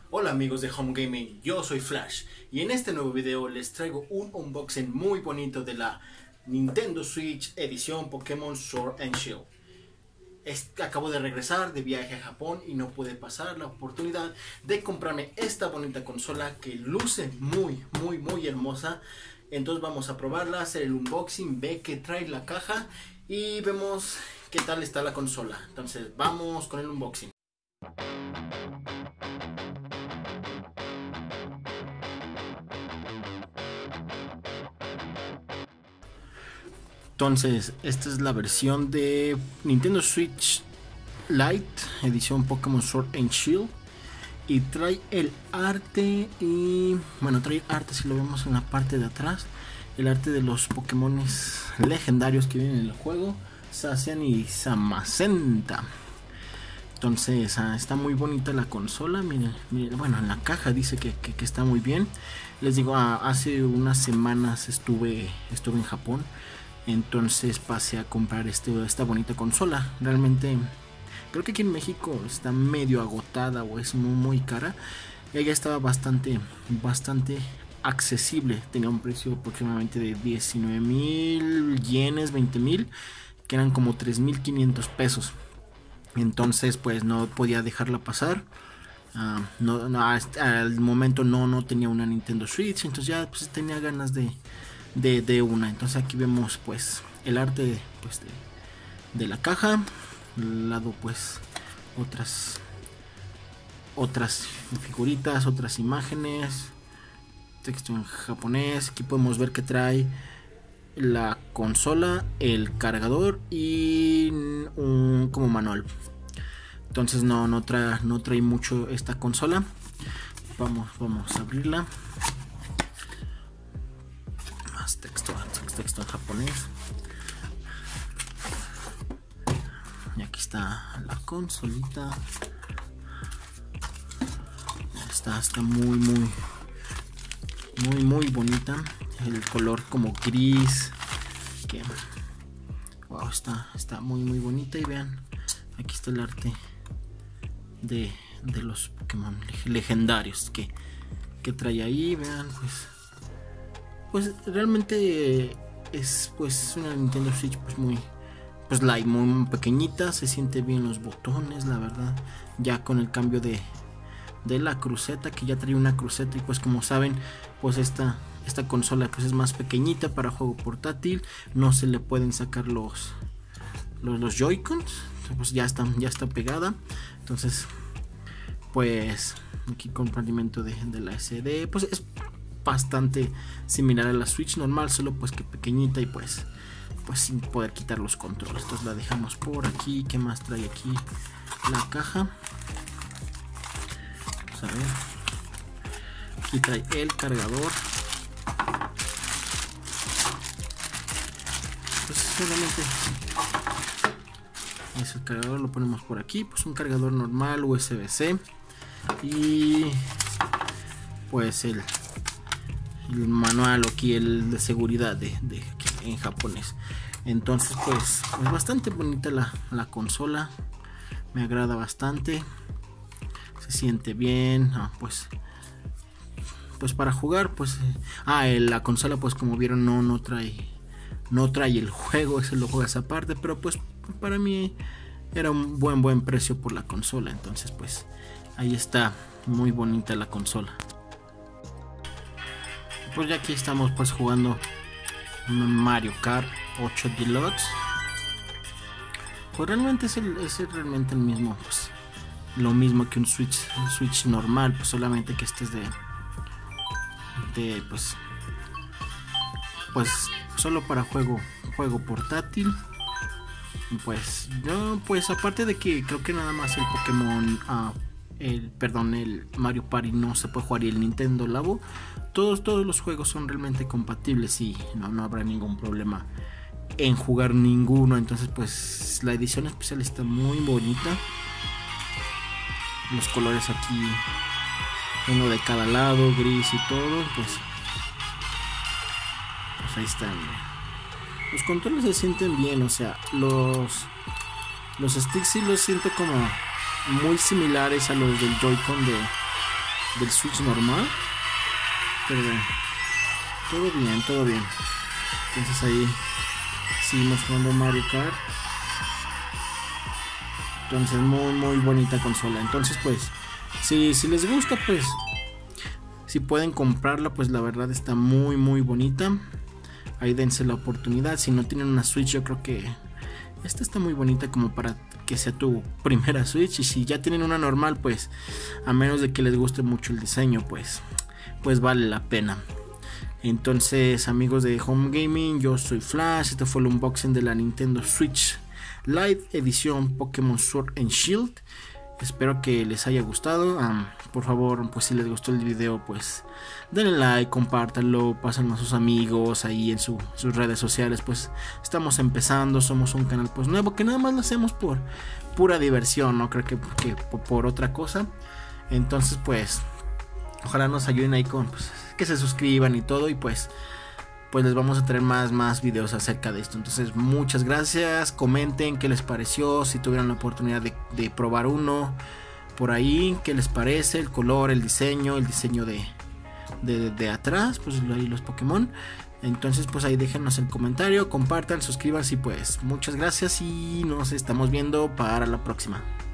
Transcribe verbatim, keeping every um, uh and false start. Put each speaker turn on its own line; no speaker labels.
Hola amigos de Home Gaming, yo soy Flash y en este nuevo video les traigo un unboxing muy bonito de la Nintendo Switch edición Pokémon Sword and Shield. Este, acabo de regresar de viaje a Japón y no pude pasar la oportunidad de comprarme esta bonita consola que luce muy muy muy hermosa. Entonces vamos a probarla, hacer el unboxing, ve que trae la caja y vemos qué tal está la consola. Entonces vamos con el unboxing. Entonces, esta es la versión de Nintendo Switch Lite, edición Pokémon Sword and Shield. Y trae el arte y... bueno, trae arte si lo vemos en la parte de atrás. El arte de los Pokémon legendarios que vienen en el juego, Zacian y Zamazenta. Entonces, ah, está muy bonita la consola. Miren, miren, bueno, en la caja dice que, que, que está muy bien. Les digo, ah, hace unas semanas estuve, estuve en Japón. Entonces pasé a comprar este, esta bonita consola. Realmente creo que aquí en México está medio agotada o es muy, muy cara. Ella estaba bastante, bastante accesible. Tenía un precio aproximadamente de diecinueve mil yenes, veinte mil, que eran como tres mil quinientos pesos. Entonces pues no podía dejarla pasar. Uh, no, no, hasta al momento no, no tenía una Nintendo Switch. Entonces ya pues, tenía ganas de... De, de una. Entonces aquí vemos pues el arte pues, de, de la caja. Al lado pues otras otras figuritas, otras imágenes, texto en japonés. Aquí podemos ver que trae la consola, el cargador y un como manual. Entonces no, no trae, no trae mucho esta consola. Vamos, vamos a abrirla. Texto, texto en japonés. Y aquí está la consolita. Está, está muy, muy, muy, muy bonita. El color como gris. Que, wow, está, está muy, muy bonita. Y vean, aquí está el arte de, de los Pokémon legendarios que, que trae ahí. Vean, pues. Pues realmente es pues una Nintendo Switch pues muy pues light, muy pequeñita, se siente bien los botones, la verdad. Ya con el cambio de, de la cruceta, que ya trae una cruceta, y pues como saben, pues esta, esta consola pues es más pequeñita para juego portátil, no se le pueden sacar los los, los Joy-Cons, pues ya está, ya está pegada. Entonces pues aquí compartimento de, de la S D, pues es bastante similar a la Switch normal, solo pues que pequeñita y pues pues sin poder quitar los controles. Entonces la dejamos por aquí. ¿Qué más trae aquí la caja? Vamos a ver. Aquí trae el cargador. Pues solamente es el cargador, lo ponemos por aquí. Pues un cargador normal U S B C y pues el el manual aquí, el de seguridad de, de en japonés. Entonces pues es bastante bonita la, la consola, me agrada bastante, se siente bien. Ah, pues pues para jugar pues eh, ah la consola pues como vieron no no trae no trae el juego, ese lo juegas aparte, pero pues para mí era un buen buen precio por la consola. Entonces pues ahí está, muy bonita la consola. Pues ya aquí estamos pues jugando Mario Kart ocho Deluxe. Pues realmente es, el, es el, realmente el mismo, pues lo mismo que un Switch, un Switch normal, pues solamente que este es de, de pues, pues solo para juego, juego portátil. Pues yo, pues aparte de que creo que nada más el Pokémon, uh, el, perdón, el Mario Party no se puede jugar y el Nintendo Labo, todos, todos los juegos son realmente compatibles y no, no habrá ningún problema en jugar ninguno. Entonces pues la edición especial está muy bonita. Los colores aquí, uno de cada lado, gris y todo, pues, pues ahí están. Los controles se sienten bien, o sea, los, los sticks sí los siento como muy similares a los del Joy-Con de, del Switch normal. Pero bueno, todo bien, todo bien. Entonces ahí seguimos jugando Mario Kart. Entonces muy muy bonita consola. Entonces pues si, si les gusta, pues si pueden comprarla, pues la verdad está muy muy bonita. Ahí dense la oportunidad. Si no tienen una Switch, yo creo que esta está muy bonita como para que sea tu primera Switch. Y si ya tienen una normal, pues a menos de que les guste mucho el diseño, pues pues vale la pena. Entonces, amigos de Home Gaming, yo soy Flash. Este fue el unboxing de la Nintendo Switch Lite edición Pokémon Sword and Shield. Espero que les haya gustado. Um, por favor, pues si les gustó el video, pues denle like, compártanlo, pásenlo a sus amigos ahí en su, sus redes sociales. Pues estamos empezando, somos un canal pues nuevo que nada más lo hacemos por pura diversión, no creo que, que por, por otra cosa. Entonces pues ojalá nos ayuden ahí con pues, que se suscriban y todo, y pues pues les vamos a traer más, más videos acerca de esto. Entonces muchas gracias, comenten qué les pareció, si tuvieron la oportunidad de, de probar uno por ahí, qué les parece, el color, el diseño, el diseño de, de, de atrás, pues ahí los Pokémon. Entonces pues ahí déjenos el comentario, compartan, suscríbanse y pues muchas gracias y nos estamos viendo para la próxima.